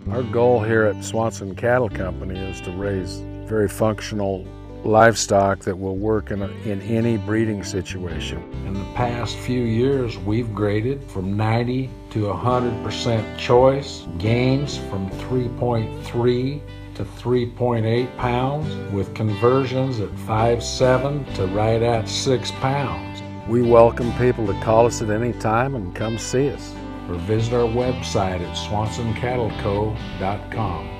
Our goal here at Swanson Cattle Company is to raise very functional livestock that will work in any breeding situation. In the past few years, we've graded from 90 to 100% choice, gains from 3.3 to 3.8 pounds, with conversions at 5.7 to right at 6 pounds. We welcome people to call us at any time and come see us, or visit our website at swansoncattleco.com.